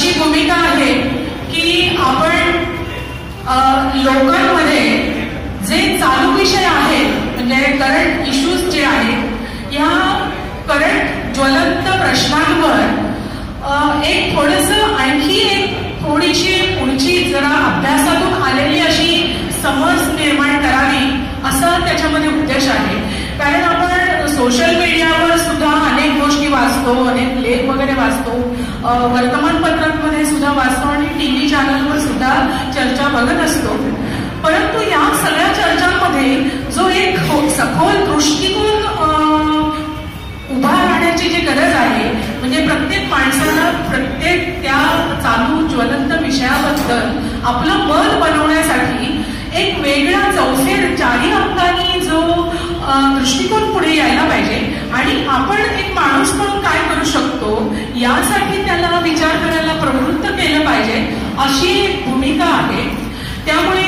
अशी भूमिका आहे की आपण लोकांमध्ये जे चालू विषय आहेत म्हणजे करंट इश्यूज जे आहेत या करंट ज्वलंत प्रश्नांवर एक थोडंसं आणखी एक थोडीशी पुढची जरा अभ्यासातून आलेली अशी समज निर्माण करावी असा त्याच्यामध्ये उद्देश आहे. कारण आपण सोशल मीडियावर सुद्धा अनेक गोष्टी वाचतो, अनेक लेख वगैरे वाचतो, वर्तमानपत्रांमध्ये सुद्धा वाचतो आणि टीव्ही चॅनलवर सुद्धा चर्चा बघत असतो. परंतु या सगळ्या चर्चांमध्ये जो एक सखोल दृष्टिकोन उभा राहण्याची जी गरज आहे म्हणजे प्रत्येक माणसाला प्रत्येक त्या चालू ज्वलंत विषयाबद्दल आपलं मत बनवण्यासाठी एक वेगळा चौफेर चारी अंकांनी जो दृष्टिकोन पुढे यायला पाहिजे आणि आपण एक माणूस म्हणून काय करू शकतो यासाठी त्याला विचार करायला प्रवृत्त केलं पाहिजे अशी भूमिका आहे. त्यामुळे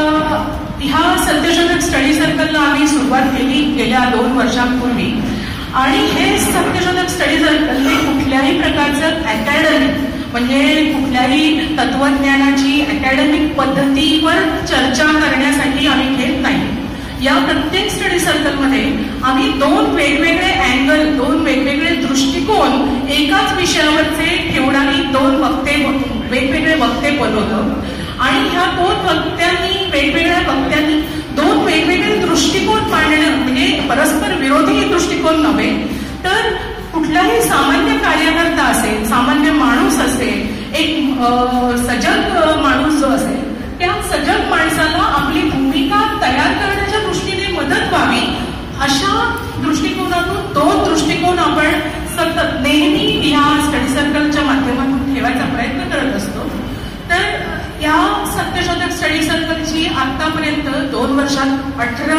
ह्या सत्यशोधक स्टडी सर्कलला आम्ही सुरुवात केली गेल्या 2 वर्षांपूर्वी आणि हे सत्यशोधक स्टडी सर्कल हे कुठल्याही प्रकारचं अकॅडमिक म्हणजे कुठल्याही तत्वज्ञानाची अकॅडमिक पद्धतीवर चर्चा करण्यासाठी आम्ही घेत नाही. या प्रत्येक स्टडी सर्कलमध्ये आम्ही 2 वेगवेगळे अँगल 2 वेगवेगळे दृष्टिकोन एकाच विषयावरचे ठेवून आम्ही 2 वेगवेगळे वक्ते बोलवतो आणि ह्या 2 वक्त्यांनी वेगवेगळ्या वक्त्यांनी 2 वेगवेगळे दृष्टिकोन मांडणं म्हणजे परस्पर विरोधी दृष्टिकोन नव्हे तर कुठलाही सामान्य कार्यकर्ता असेल, सामान्य माणूस असेल, एक सजग माणूस जो असेल त्या सजग माणसाला आपली भूमिका तयार करण्याच्या दृष्टीने मदत व्हावी अशा दृष्टिकोनातून 2 दृष्टिकोन आपण सतत नेहमी या स्टडी सर्कलच्या माध्यमातून ठेवायचा प्रयत्न करत असतो. तर या सत्यशोधक स्टडी सर्कलची आतापर्यंत 2 वर्षात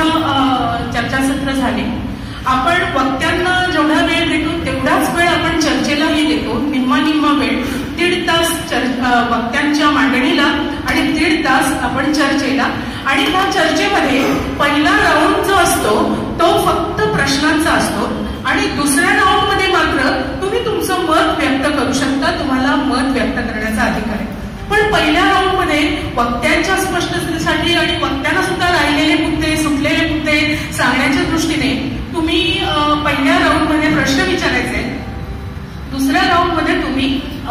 18 चर्चासत्र झाली. आपण वक्त्यांना जेवढा वेळ देतो तेवढाच वेळ आपण चर्चेलाही देतो. निम्मा वेळ 1.5 तास वक्त्यांच्या मांडणीला आणि 1.5 तास आपण चर्चेला. आणि ह्या चर्चेमध्ये पहिला राऊंड जो असतो तो फक्त प्रश्नांचा असतो आणि दुसऱ्या राऊंड मध्ये मात्र तुम्ही तुमचं मत व्यक्त करू शकता, तुम्हाला मत व्यक्त करण्याचा अधिकार आहे. पण पहिल्या राऊंड मध्ये वक्त्यांच्या स्पष्टतेसाठी आणि वक्त्यांना सुद्धा राहिलेले मुद्दे सुटलेले मुद्दे सांगण्याच्या दृष्टीने तुम्ही पहिल्या राऊंड मध्ये प्रश्न विचारायचे. दुसऱ्या राऊंड मध्ये तुम्ही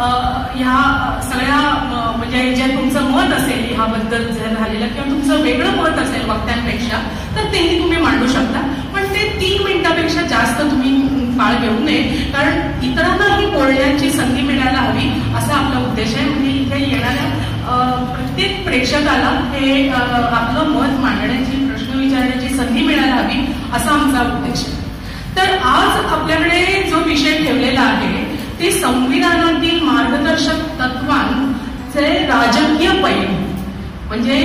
ह्या सगळ्या म्हणजे जे तुमचं मत असेल ह्याबद्दल झालेलं किंवा तुमचं वेगळं मत असेल वक्त्यांपेक्षा तर तेही तुम्ही मांडू शकता. पण ते 3 मिनिटापेक्षा जास्त तुम्ही काळ घेऊ नये कारण इतरांनाही बोलण्याची संधी मिळायला हवी असा आपला उद्देश आहे. म्हणजे इथे येणाऱ्या प्रत्येक प्रेक्षकाला हे आपलं मत मांडण्याची प्रश्न विचारण्याची संधी मिळायला हवी असा आमचा उद्देश आहे. तर आज आपल्याकडे जो विषय ठेवलेला आहे ते संविधानातील मार्गदर्शक तत्वांचे राजकीय पैलू म्हणजे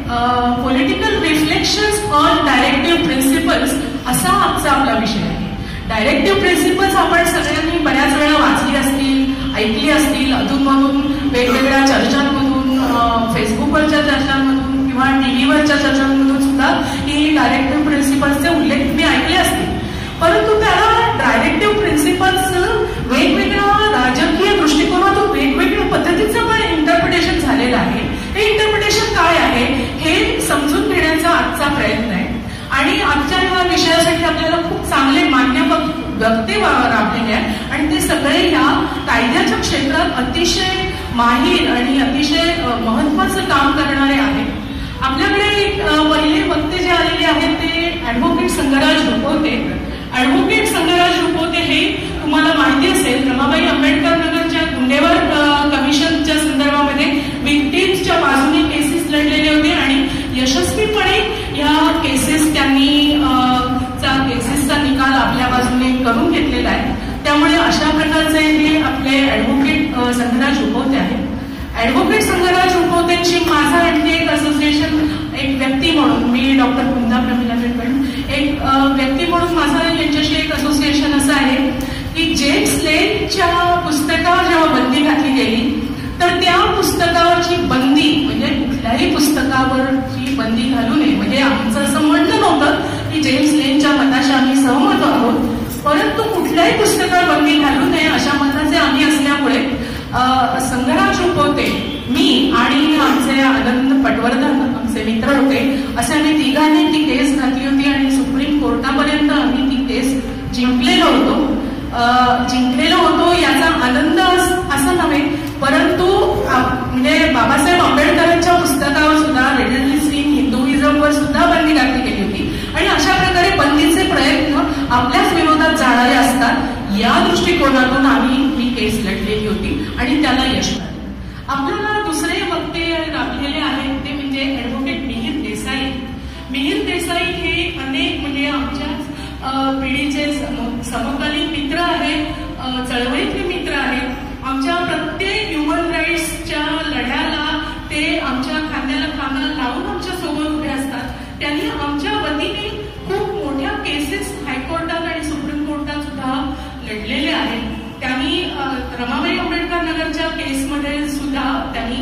political reflections on directive principles असा आजचा आपला विषय आहे. डायरेक्टिव्ह प्रिन्सिपल्स आपण सगळ्यांनी बऱ्याच वेळा वाचली असतील, ऐकली असतील, अधूनमधून वेगवेगळ्या चर्चांमधून, फेसबुकवरच्या चर्चांमधून किंवा टीव्हीवरच्या चर्चांमधून सुद्धा ही डायरेक्टिव्ह प्रिन्सिपल्सचे उल्लेख तुम्ही ऐकले असतील. परंतु त्याला डायरेक्टिव्ह प्रिन्सिपल्स वेगवेगळ्या राजकीय दृष्टिकोनातून वेगवेगळ्या पद्धतीचं पण इंटरप्रिटेशन झालेलं आहे. हे इंटरप्रिटेशन काय आहे हे समजून घेण्याचा आजचा प्रयत्न आहे. आणि आजच्या ह्या विषयासाठी आपल्याला खूप चांगले मान्यवर वक्ते लाभलेले आहेत आणि ते सगळे या कायद्याच्या क्षेत्रात अतिशय माहीर आणि अतिशय महत्वाचं काम करणारे आहेत. आपल्याकडे पहिले वक्ते जे आलेले आहेत ते ऍडव्होकेट संगराज रुपवते. ऍडव्होकेट संगराज रुपवते हे तुम्हाला माहिती असेल रमाबाई आंबेडकर नगरच्या गुन्हेगार कमिशनच्या संदर्भामध्ये विक्टिम्सच्या बाजूने केसेस लढलेले होते आणि यशस्वीपणे या केसेस त्यांनी केसेसचा निकाल आपल्या बाजूने करून घेतलेला आहे. त्यामुळे अशा प्रकारचे हे आपले ऍडव्होकेट संगराज रुपवते आहेत. ऍडव्होकेट संगराज रुपवतेंची माझा आणखी एक असोसिएशन एक व्यक्ती म्हणून मी डॉक्टर कुंदा प्रमिला पेटकर एक व्यक्ती म्हणून माझं यांच्याशी एक असोसिएशन असं आहे की जेम्स लेनच्या पुस्तकावर जेव्हा बंदी घातली गेली तर त्या पुस्तकावरची बंदी म्हणजे कुठल्याही पुस्तकावरची बंदी घालू नये. म्हणजे आमचं असं म्हणणं नव्हतं की जेम्स लेनच्या मताशी आम्ही सहमत आहोत, परंतु कुठल्याही पुस्तकावर बंदी घालू नये अशा मताचे आम्ही असल्यामुळे संग्राम रुपवते, मी आणि आमचे आनंद पटवर्धन आमचे मित्र होते, असे आम्ही तिघांनी ती केस घातली होती आणि सुप्रीम कोर्टापर्यंत आम्ही ती केस जिंकलेलो होतो. याचा आनंद असं नव्हे, परंतु म्हणजे बाबासाहेब आंबेडकरांच्या पुस्तकावर सुद्धा रेडिकलिस्ट इन हिंदुइझमवर सुद्धा बंदी घातली गेली होती आणि अशा प्रकारे बंदीचे प्रयत्न आपल्याच विरोधात जाणारे असतात. या दृष्टिकोनातून आम्ही ही केस लढलेली होती आणि त्याला यश मिळालं. आपल्याला दुसरे वक्ते लाभलेले आहेत ते म्हणजे ऍडव्होकेट मिहीर देसाई. मिहीर देसाई हे अनेक म्हणजे आमच्याच पिढीचे समकालीन मित्र आहेत, चळवळीतले मित्र आहेत. आमच्या प्रत्येक ह्युमन राईट्सच्या लढ्याला ते आमच्या खांद्याला खांदा लावून आमच्या सोबत उभे असतात. त्यांनी आमच्या वतीने खूप मोठ्या केसेस हायकोर्टात आणि सुप्रीम कोर्टात सुद्धा लढलेले आहेत. त्यांनी रमाबाई आंबेडकर नगरच्या केसमध्ये सुद्धा त्यांनी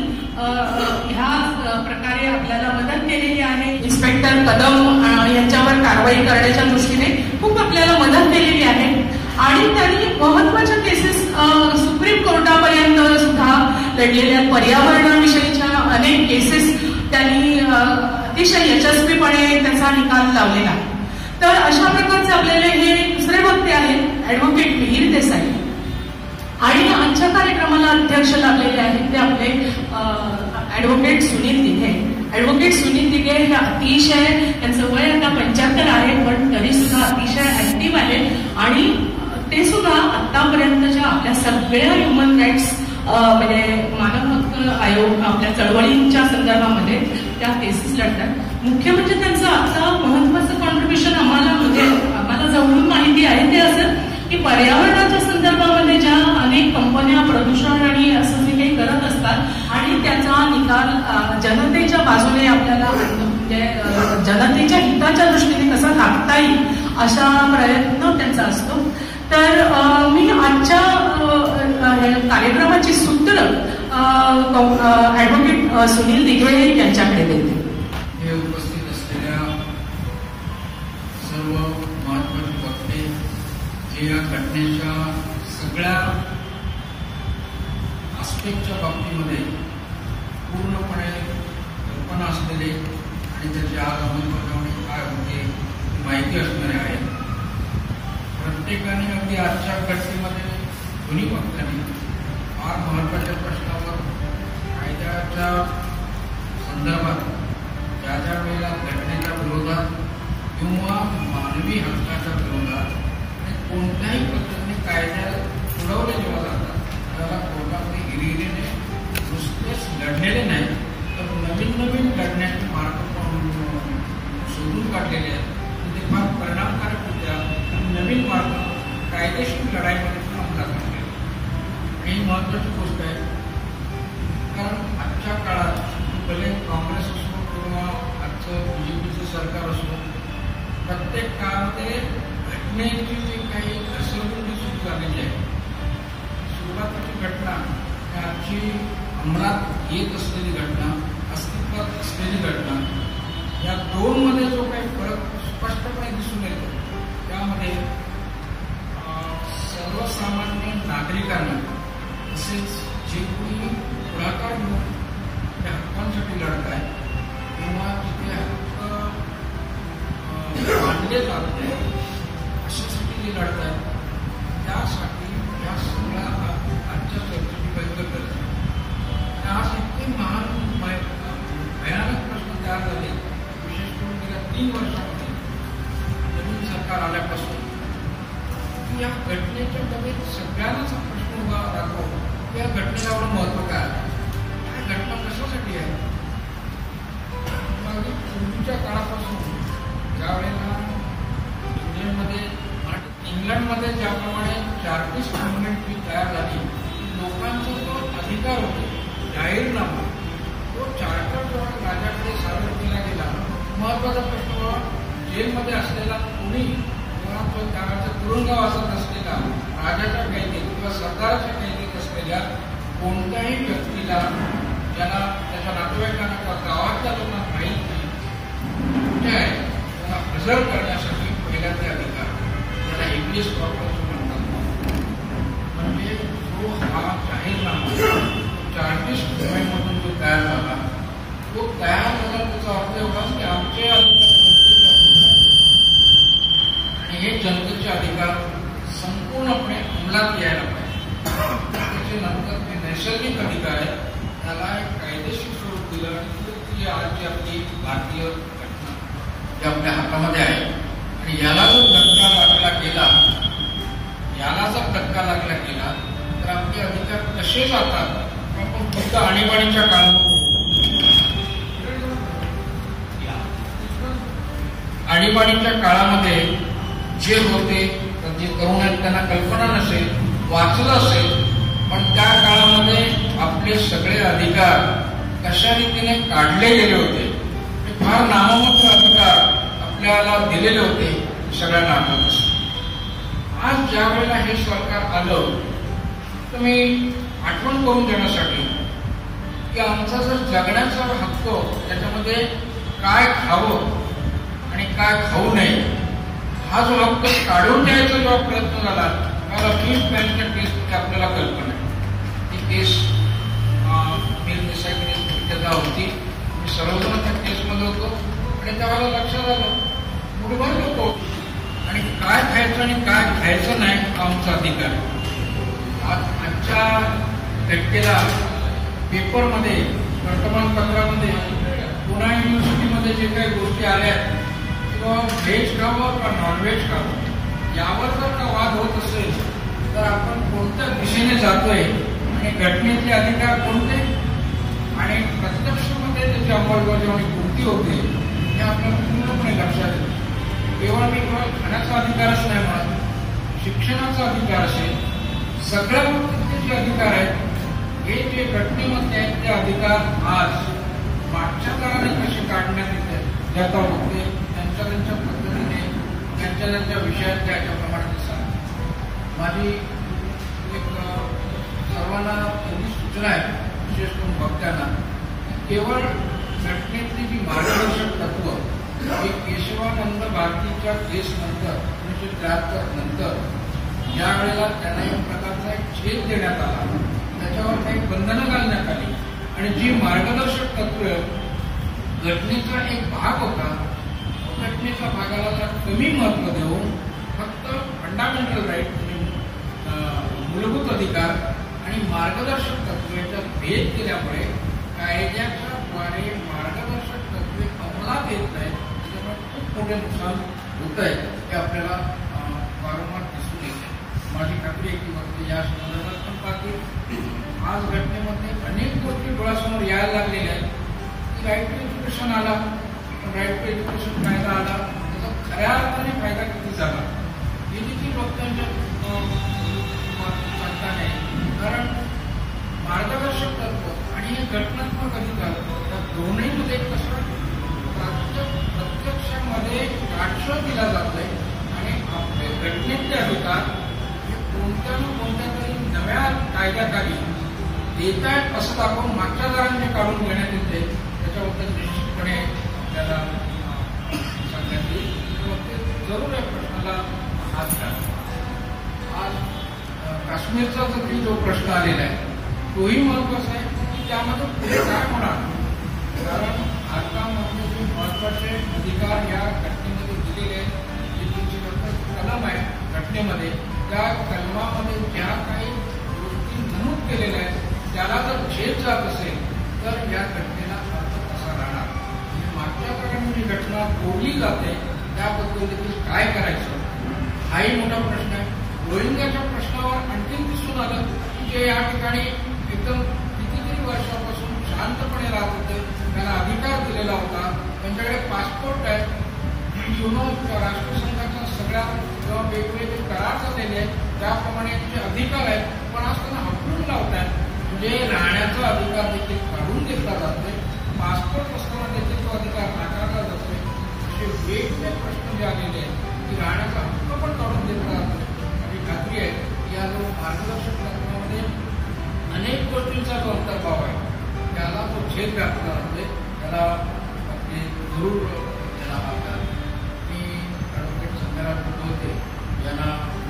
ह्या प्रकारे आपल्याला मदत केलेली आहे. इन्स्पेक्टर कदम यांच्यावर कारवाई करण्याच्या दृष्टीने खूप आपल्याला मदत केलेली आहे आणि त्यांनी महत्वाच्या केसेस सुप्रीम कोर्टापर्यंत सुद्धा लढलेल्या पर्यावरणाविषयीच्या अनेक केसेस त्यांनी अतिशय यशस्वीपणे त्याचा निकाल लावलेला आहे. तर अशा प्रकारचे आपल्याला हे दुसरे वक्ते आहेत ऍडव्होकेट मिहीर देसाई. आणि आजच्या कार्यक्रमाला अध्यक्ष लाभलेले आहेत ते आपले ऍडव्होकेट सुनील दिघे. ऍडव्होकेट सुनील दिघे हे अतिशय, त्यांचं वय आता 75 आहे, पण तरी सुद्धा अतिशय ऍक्टिव्ह आहे आणि ते सुद्धा आतापर्यंतच्या आपल्या सगळ्या ह्युमन राईट्स म्हणजे मानव हक्क आयोग आपल्या चळवळींच्या संदर्भामध्ये त्या केसेस लढतात. मुख्य म्हणजे त्यांचं आता महत्वाचं कॉन्ट्रीब्युशन आम्हाला जवळून माहिती आहे ते असं की पर्यावरणाच्या संदर्भामध्ये ज्या अनेक कंपन्या प्रदूषण आणि असं जे काही करत असतात आणि त्याचा निकाल जनतेच्या बाजूने आपल्याला म्हणजे जनतेच्या हिताच्या दृष्टीने कसा लागता येईल अशा प्रयत्न त्यांचा असतो. तर मी आजच्या कार्यक्रमाची सूत्र ऍडव्होकेट सुनील दिघे यांच्याकडे देते. हे उपस्थित असलेल्या सर्व महत्वाचे वक्ते जे या घटनेच्या सगळ्या आस्पेक्टच्या बाबतीमध्ये पूर्णपणे कल्पना असलेले आणि त्याची आज अंमलबजावणी काय होते माहिती असणारे आहेत. प्रत्येकाने अगदी आजच्या घटनेमध्ये दोन्ही पक्षांनी फार महत्वाच्या प्रश्नावर कायद्याच्या संदर्भात ज्या ज्या वेळेला घटनेच्या विरोधात किंवा मानवी हक्काच्या विरोधात आणि कोणत्याही पद्धतीने कायद्या उडवले जेव्हा जातात त्याला कोर्टामध्ये हिरिरीने नुसतेच लढलेले नाही तर नवीन नवीन लढण्याचे मार्ग शोधून काढलेले आहेत. ते फार परिणामकारकरित्या नवीन मार्ग कायदेशीर लढाईमध्ये पण अंमलात आणले. ही महत्वाची गोष्ट आहे, कारण आजच्या काळात भले काँग्रेस असो किंवा आजचं बीजेपीचं सरकार असो, प्रत्येक काळामध्ये घटनेची जी काही घसरगुंडी सुरू झालेली आहे, सुरुवातीची घटना आजची अंमलात येत असलेली घटना, अस्तित्वात असलेली घटना, या दोनमध्ये जो काही फरक स्पष्टपणे दिसून येतो त्यामध्ये सर्वसामान्य नागरिकांना तसेच जे कोणी पुढाकार घेऊन त्या हक्कांसाठी लढत आहे किंवा जिथे हक्क मानले जात आहे अशासाठी जे लढत आहे त्यासाठी या सगळ्या आजच्या चर्चेची बैठक करत आहे. आज इतके महान भयानक प्रश्न तयार झाले, विशेष करून गेल्या 3 वर्षामध्ये नवीन सरकार आल्यापासून या घटनेच्या मध्ये सगळ्यांनाच प्रश्न उभा राहतो की या घटनेला एवढं महत्व काय, घटना कशासाठी आहे. पूर्वीच्या काळापासून ज्या वेळेला इंग्लंडमध्ये ज्याप्रमाणे चार्टिस्ट मुवमेंट जी तयार झाली, लोकांचा जो अधिकार होतो जाहीरनामा तो चार्टर जेव्हा राजाकडे सादर केला गेला, महत्वाचा प्रश्न जेलमध्ये असलेला कोणी किंवा तो त्याच्या तुरुंगवासात असलेला राजाच्या कैदेत किंवा सरदाराच्या कैदेत असलेल्या कोणत्याही व्यक्तीला ज्याला त्याच्या नातेवाईकांना किंवा गावातल्या लोकांना माहीत नाही कुठे आहे त्याला हजर करण्यासाठी पहिला ते अधिकार त्याला इंग्लिश कॉर्पोरेशन म्हणतात. म्हणजे जो हा जाहीरनामा त्याला एक कायदेशीर स्वरूप दिलं आणि ती आजची आपली भारतीय घटना जी आपल्या हातामध्ये आहे. आणि याला जर धक्का लागला गेला तर आपले अधिकार कसे जातात. आपण फक्त आणीबाणीच्या काळामध्ये जे होते जे तरुण आहेत त्यांना कल्पना नसेल, वाचलं असेल, पण त्या काळामध्ये आपले सगळे अधिकार कशा रीतीने काढले गेले होते. फार नाममात्र अधिकार आपल्याला दिलेले होते, सगळ्यांना आठवत असेल. आज ज्या वेळेला हे सरकार आलं तर मी आठवण करून देण्यासाठी की आमचा जर जगण्याचा हक्क त्याच्यामध्ये काय खावं आणि काय खाऊ नये हा जो हक्क काढून द्यायचा जेव्हा प्रयत्न झाला त्याला फीस बँकच्या केसमध्ये आपल्याला कल्पना आहे. ती केस मीर देसाई केस होती. मी सर्वजण त्या केसमध्ये होतो आणि त्यावेळेला लक्षात आलं मुठभर लोक आणि काय खायचं आणि काय खायचं नाही हा आमचा अधिकार. आजच्या घटनेला पेपरमध्ये वर्तमानपत्रामध्ये पुणे युनिव्हर्सिटीमध्ये जे काही गोष्टी आल्या किंवा व्हेज खावं का नॉनव्हेज खावं यावर जर का वाद होत असेल तर आपण कोणत्या दिशेने जातोय आणि घटनेतले अधिकार कोणते आणि प्रत्यक्षमध्ये त्याची अंमलबजावणी कोणती होते हे आपल्याला पूर्णपणे लक्षात येईल. केवळ खाण्याचा अधिकारच नाही म्हणत, शिक्षणाचा अधिकार असेल, सगळ्या बाबतीतले जे अधिकार आहेत हे जे घटनेमध्ये आहेत ते अधिकार आज मागच्या काळाने कसे काढण्यात येते ज्याचा होते त्यांच्या पद्धतीने त्यांच्या विषयात त्याच्याप्रमाणे दिसतात. माझी एक सर्वांना पहिली सूचना आहे विशेष करून बघताना केवळ घटनेतली जी मार्गदर्शक तत्व ही केशवानंद भारतीच्या केसनंतर 1973 नंतर ज्या वेळेला त्यांना एक प्रकारचा एक छेद देण्यात आला, त्याच्यावर काही बंधनं घालण्यात आली आणि जी मार्गदर्शक तत्व घटनेचा एक भाग होता घटनेच्या भागाला जर कमी महत्व देऊन फक्त फंडामेंटल राईट मूलभूत अधिकार आणि मार्गदर्शक तत्व याच्यात भेद केल्यामुळे कायद्याच्या द्वारे मार्गदर्शक तत्वे अंमलात येत आहेत. त्याच्यामुळे खूप मोठे नुकसान होत आहे हे आपल्याला वारंवार दिसून येते. माझी खात्री आहे की वरती या संदर्भात पण पाहते आज घटनेमध्ये अनेक गोष्टी डोळ्यासमोर यायला लागलेल्या आहेत की राईट टू एज्युकेशन आला, राईट टू एज्युकेशन कायदा आला, त्याचा खऱ्या अर्थाने फायदा किती झाला हे देखील लोकांच्या सांगता नाही. कारण मार्गदर्शक तत्व आणि हे घटनात्मक अधिकार त्या दोन्हीमध्ये कसं प्रत्यक्षामध्ये काढशा दिला जातोय आणि आपले घटनेतले अधिकार हे कोणत्या ना कोणत्या तरी नव्या कायद्याखाली देत आहेत असं दाखवून मागच्या दारांचे काढून घेण्यात येते. त्याच्याबद्दल निश्चितपणे आपल्याला सांगण्यात येईल. जरूर या प्रश्नाला हात घाला. आज काश्मीरचा जो प्रश्न आलेला आहे तोही महत्वाचा आहे की त्यामध्ये पुढे काय होणार. कारण भारतामध्ये जे महत्वाचे अधिकार या घटनेमध्ये दिलेले आहेत जे 372 कलम आहे घटनेमध्ये त्या कलमामध्ये ज्या काही गोष्टी नमूद केलेल्या आहेत त्याला जर छेद जात असेल तर या घटनेला अर्थ कसा राहणार. मागच्या काळामध्ये जी घटना तोडली जाते त्याबद्दल देखील काय करायचं हाही मोठा प्रश्न आहे. रोहिंग्याच्या प्रश्नावर आणखी दिसून आलं की जे या ठिकाणी एकदम कितीतरी वर्षापासून शांतपणे राहत होते, त्यांना अधिकार दिलेला होता, त्यांच्याकडे पासपोर्ट आहे, युनो राष्ट्रसंघाच्या सगळ्या किंवा वेगवेगळे करार झालेले आहेत त्याप्रमाणे त्यांचे अधिकार आहेत, पण आज त्यांना हटवून लावत आहेत. म्हणजे राहण्याचा अधिकार देखील काढून घेतला जातोय, पासपोर्ट असताना देखील तो अधिकार नाकारला जातोय. असे वेगवेगळे प्रश्न जे आलेले आहेत की राहण्याचा हक्क पण काढून घेतला जातोय. माझी खात्री आहे की या जो मार्गदर्शक तत्वामध्ये अनेक गोष्टींचा जो अंतर्भाव आहे त्याला तो छेद घातला जातोय. त्याला जरूर त्याला आपला मी ॲडव्होकेट संध्याकाळ होते यांना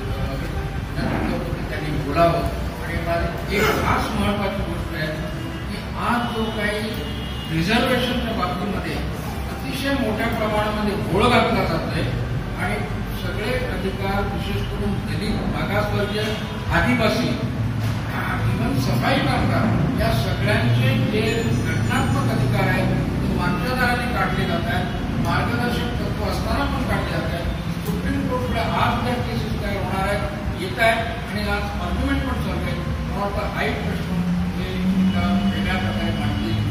त्यांनी बोलावं. आणि माझी एक खास महत्वाची गोष्ट आहे की आज जो काही रिझर्वेशनच्या बाबतीमध्ये अतिशय मोठ्या प्रमाणामध्ये घोळ घातला जातोय आणि सगळे अधिकार विशेष करून दलित मागासवर्गीय आदिवासी इव्हन सफाई कामगार या सगळ्यांचे जे घटनात्मक अधिकार आहेत ते मागच्या दाराने काढले जात आहेत. मार्गदर्शक तत्व असताना पण काढले जात आहेत. सुप्रीम कोर्टकडे आज त्या केसेस तयार होणार आहेत, येत आहेत आणि आज आर्ग्युमेंट पण चालू आहे. मला वाटतं हा एक प्रश्न हे वेगळ्या प्रकारे मांडले